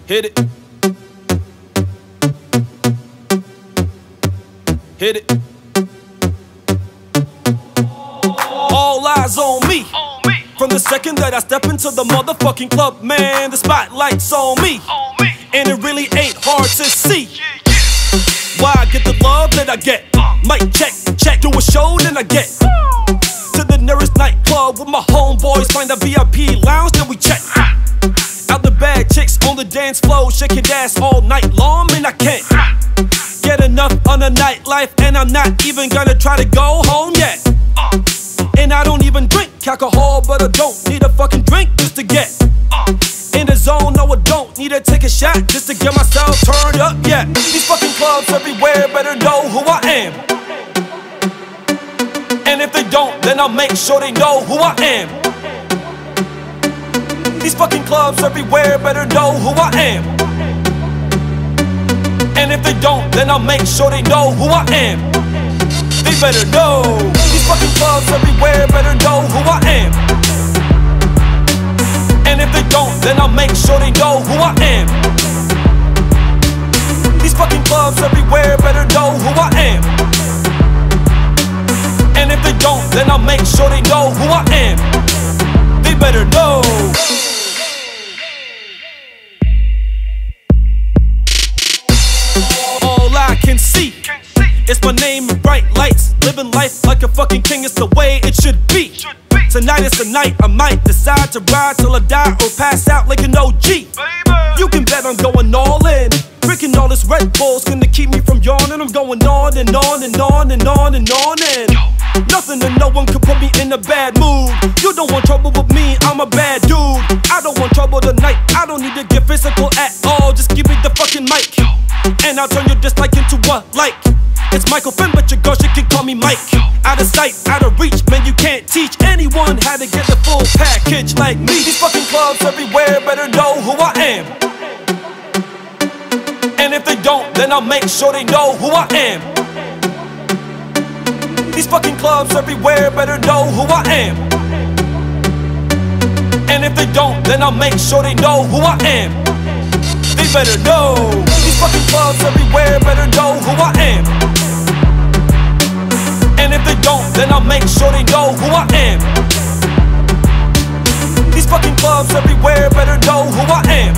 Hit it. Hit it. All eyes on me. From the second that I step into the motherfucking club, man, the spotlight's on me. And it really ain't hard to see why I get the love that I get. Mic check, check, do a show, then I get to the nearest nightclub with my homeboys, find a VIP lounge, then we check out the bad chicks on the dance floor, shaking ass all night long, and I can't get enough on the nightlife, and I'm not even gonna try to go home yet. And I don't even drink alcohol, but I don't need a fucking drink just to get in the zone. No, I don't need to take a shot just to get myself turned up yet. These fucking clubs everywhere better know who I am. And if they don't, then I'll make sure they know who I am. These fucking clubs everywhere better know who I am. And if they don't, then I'll make sure they know who I am. They better know. These fucking clubs everywhere better know who I am. And if they don't, then I'll make sure they know who I am. These fucking clubs everywhere better know who I am. And if they don't, then I'll make sure they know who I am. They better know. All I can see is my name in bright lights. Living life like a fucking king is the way it should be. Tonight is the night I might decide to ride till I die or pass out like an OG. You can bet I'm going all in. Drinking all this Red Bull's gonna keep me from yawning. I'm going on and on and on and on and on and nothing and no one can put me in a bad mood. You don't want trouble with me, I'm a bad dude. I don't want trouble tonight, I don't need to get physical at all. Just give me the fucking mic and I'll turn your dislike into a like. It's Michael Fynne, but your girl, she can call me Mike. Out of sight, out of reach, man, you can't teach anyone how to get the full package like me. These fucking clubs everywhere better know who I am. And if they don't, then I'll make sure they know who I am. These fucking clubs everywhere better know who I am. And if they don't, then I'll make sure they know who I am. They better know. These fucking clubs everywhere better know who I am. And if they don't, then I'll make sure they know who I am. These fucking clubs everywhere better know who I am.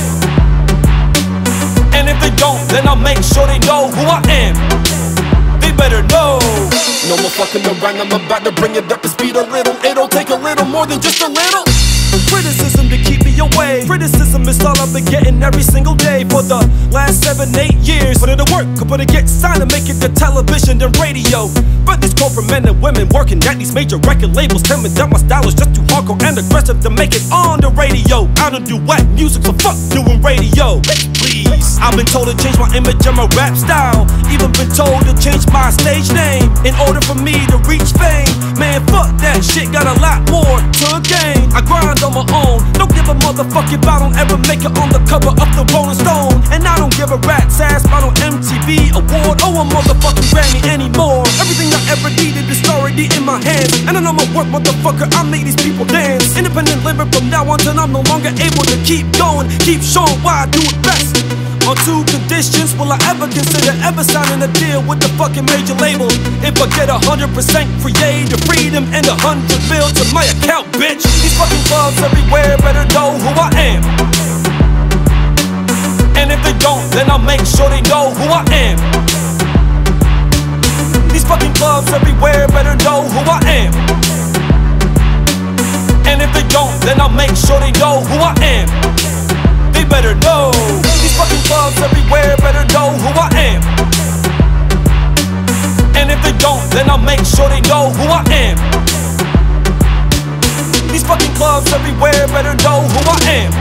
And if they don't, then I'll make sure they know who I am. They better know. No more fucking around, I'm about to bring it up to speed a little. It'll take a little more than just a little criticism to keep me away. Criticism is all I've been getting every single day for the last 7-8 years. Put it to work, put it get signed and make it to television and radio. But this call for men and women working at these major record labels. Tell me that my style is just too hardcore and aggressive to make it on the radio. I don't do whack music, so fuck doing radio. Please, I've been told to change my image and my rap style. Even been told to change my stage name in order for me to reach fame. Man, fuck that shit, got a lot more to gain. I grind on my own, don't give a motherfuck if I don't ever make it on the cover of the Rolling Stone. And I don't give a rat's ass about an MTV award or a motherfucking Grammy anymore. Everything I ever needed is already in my hands, and I know my work, motherfucker, I made these people dance. Independent living from now on till I'm no longer able to keep going, keep showing why I do it best. On 2 conditions will I ever consider ever signing a deal with the fucking major label. If I get 100% creative freedom and 100 mil to my account, bitch. These fucking clubs everywhere better know who I am. And if they don't, then I'll make sure they know who I am. These fucking clubs everywhere better know who I am. And if they don't, then I'll make sure they know who I am. They better know. These fucking clubs everywhere better know who I am. And if they don't, then I'll make sure they know who I am. These fucking clubs everywhere better know who I am.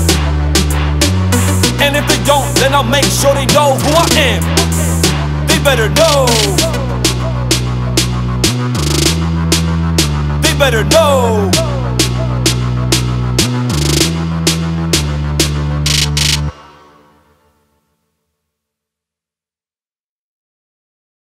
And if they don't, then I'll make sure they know who I am. They better know. They better know.